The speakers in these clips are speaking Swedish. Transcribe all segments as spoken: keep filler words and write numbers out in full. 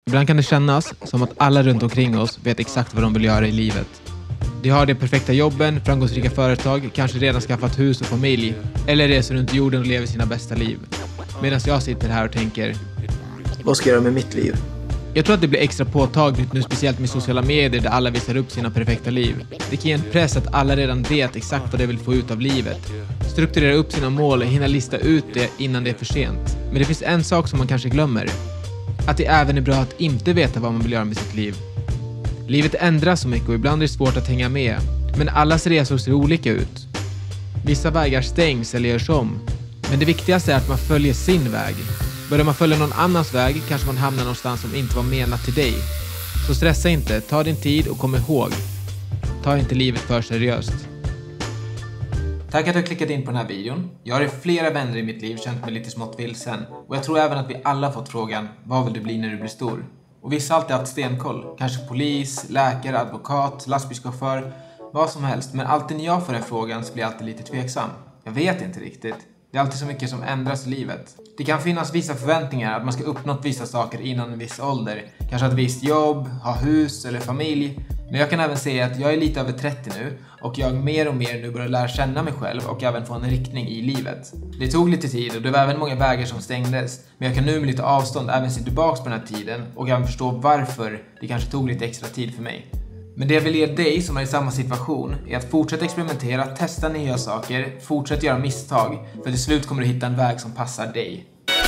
Ibland kan det kännas som att alla runt omkring oss vet exakt vad de vill göra i livet. De har de perfekta jobben, framgångsrika företag, kanske redan skaffat hus och familj, eller reser runt jorden och lever sina bästa liv. Medan jag sitter här och tänker, vad ska jag göra med mitt liv? Jag tror att det blir extra påtagligt nu, speciellt med sociala medier där alla visar upp sina perfekta liv. Det kan ge en press att alla redan vet exakt vad de vill få ut av livet. Strukturera upp sina mål och hinna lista ut det innan det är för sent. Men det finns en sak som man kanske glömmer. Att det även är bra att inte veta vad man vill göra med sitt liv. Livet ändras så mycket och ibland är det svårt att hänga med. Men allas resor ser olika ut. Vissa vägar stängs eller görs om. Men det viktigaste är att man följer sin väg. Börjar man följa någon annans väg kanske man hamnar någonstans som inte var menat till dig. Så stressa inte, ta din tid och kom ihåg. Ta inte livet för seriöst. Tack att du har klickat in på den här videon. Jag har i flera vänner i mitt liv känt mig lite smått vilsen. Och jag tror även att vi alla har fått frågan, vad vill du bli när du blir stor? Och vissa har alltid haft stenkoll. Kanske polis, läkare, advokat, lastbilschaufför, vad som helst. Men alltid när jag får den frågan så blir jag alltid lite tveksam. Jag vet inte riktigt. Det är alltid så mycket som ändras i livet. Det kan finnas vissa förväntningar att man ska uppnått vissa saker innan en viss ålder. Kanske ett visst jobb, ha hus eller familj. Men jag kan även säga att jag är lite över trettio nu och jag mer och mer nu börjar lära känna mig själv och även få en riktning i livet. Det tog lite tid och det var även många vägar som stängdes. Men jag kan nu med lite avstånd även se tillbaka på den här tiden och även förstå varför det kanske tog lite extra tid för mig. Men det jag vill ge dig som är i samma situation är att fortsätta experimentera, testa nya saker, fortsätta göra misstag. För till slut kommer du hitta en väg som passar dig.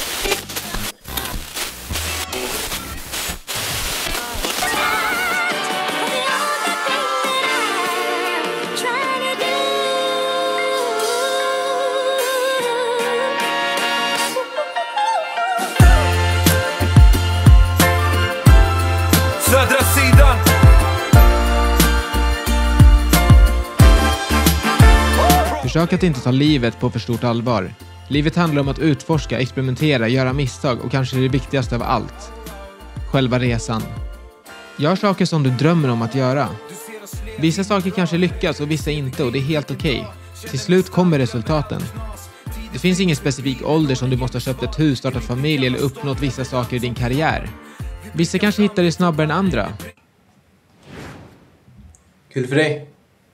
Södra sidan. Försök att inte ta livet på för stort allvar. Livet handlar om att utforska, experimentera, göra misstag och kanske det viktigaste av allt. Själva resan. Gör saker som du drömmer om att göra. Vissa saker kanske lyckas och vissa inte och det är helt okej. Till slut kommer resultaten. Det finns ingen specifik ålder som du måste ha köpt ett hus, startat familj eller uppnått vissa saker i din karriär. Vissa kanske hittar det snabbare än andra. Kul för dig.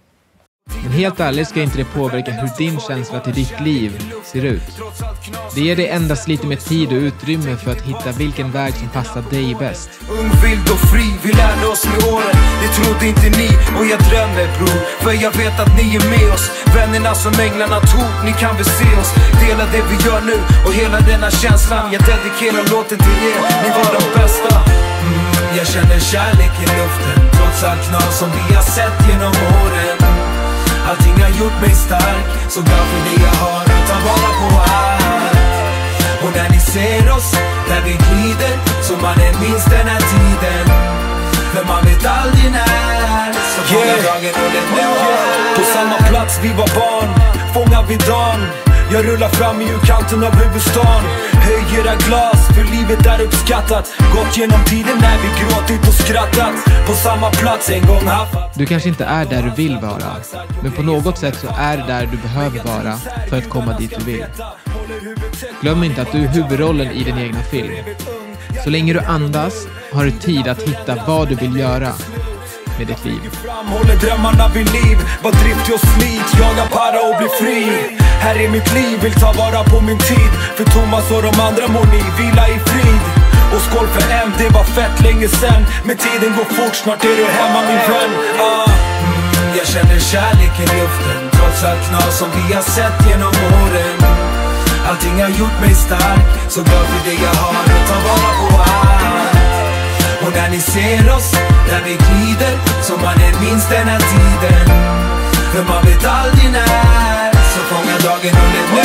Men helt ärligt ska inte det påverka hur din känsla till ditt liv ser ut. Det ger dig endast lite mer tid och utrymme för att hitta vilken väg som passar dig bäst. Ung, vild och fri, vi lärde oss med åren. Det trodde inte ni och jag drömmer bror. För jag vet att ni är med oss. Vännerna som änglarna tog, ni kan väl se oss. Dela det vi gör nu och hela denna känslan. Jag dedikerar låten till er, ni var de bästa. mm, Jag känner kärlek i luften. Trots allt knas som vi har sett genom åren. Allting har gjort mig stark. Så glad för det jag har att ta vara på allt. Och när ni ser oss, där vi glider, så man är minst den här tiden. För man vet aldrig när. Så fångar yeah. dagen och det nu yeah. På samma plats vi var barn, fångar vi dagen. Jag rullar fram i utkanten av huvudstaden. Höj era glas, för livet är uppskattat. Gått genom tiden när vi gråtit och skrattat. På samma plats en gång haffat. Du kanske inte är där du vill vara, men på något sätt så är det där du behöver vara för att komma dit du vill. Glöm inte att du är huvudrollen i din egna film. Så länge du andas har du tid att hitta vad du vill göra med ditt liv. Framhåller drömmarna vid liv. Var driftig och slit, jaga para och bli fri. Här är mitt liv, vill ta vara på min tid. För Thomas och de andra må ni vila i frid. Och skål för en, det var fett länge sen. Men tiden går fort, snart är du hemma min vän. ah. mm, Jag känner kärlek i luften. Trots allt knas som vi har sett genom åren. Allting har gjort mig stark. Så glad för det jag har att ta vara på allt. Och när ni ser oss, där vi glider, så man är minst den här tiden. För man vet aldrig när. Så fånga dagen under nu.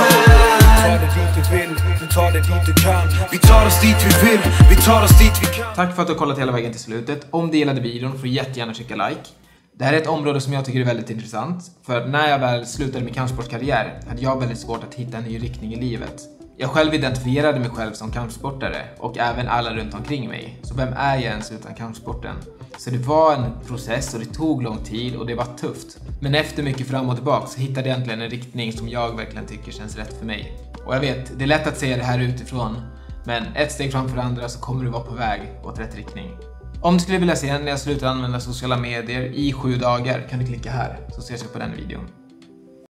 Ta det dit du vill, du tar det dit du kan. Vi tar oss dit vi vill, vi tar oss dit vi kan. Tack för att du har kollat hela vägen till slutet. Om du gillade videon får du jättegärna trycka like. Det här är ett område som jag tycker är väldigt intressant. För när jag väl slutade min kampsportskarriär hade jag väldigt svårt att hitta en ny riktning i livet. Jag själv identifierade mig själv som kampsportare och även alla runt omkring mig. Så vem är jag ens utan kampsporten? Så det var en process och det tog lång tid och det var tufft. Men efter mycket fram och tillbaka så hittade jag äntligen en riktning som jag verkligen tycker känns rätt för mig. Och jag vet, det är lätt att säga det här utifrån. Men ett steg framför det andra så kommer du vara på väg åt rätt riktning. Om du skulle vilja se när jag slutar använda sociala medier i sju dagar kan du klicka här så ses vi på den videon.